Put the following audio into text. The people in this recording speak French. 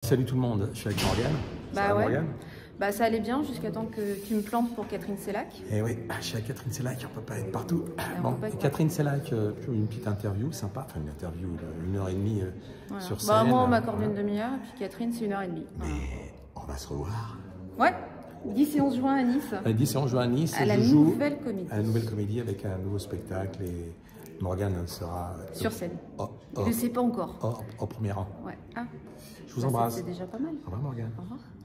Salut tout le monde, je suis avec Morgane. Bah ouais. Morgane. Bah ça allait bien jusqu'à temps que tu me plantes pour Catherine Sellac. Eh oui, je suis avec Catherine Sellac, on peut pas être partout. On Bon, peut pas être Catherine Sellac, une petite interview sympa, enfin une interview d'une heure et demie Voilà. sur scène. Bah moi on m'accorde voilà. une demi-heure et puis Catherine c'est 1h30. Voilà. Mais on va se revoir. Ouais, 10 et 11 juin à Nice. Le 10 et 11 juin à Nice, À la je joue Nouvelle Comédie. à la Nouvelle Comédie avec un nouveau spectacle et Morgane sera Sur scène. Je Je sais pas encore. au premier rang. Ouais. Ah. Je vous Bah, embrasse. c'est déjà pas mal. Au revoir Morgane. Au revoir.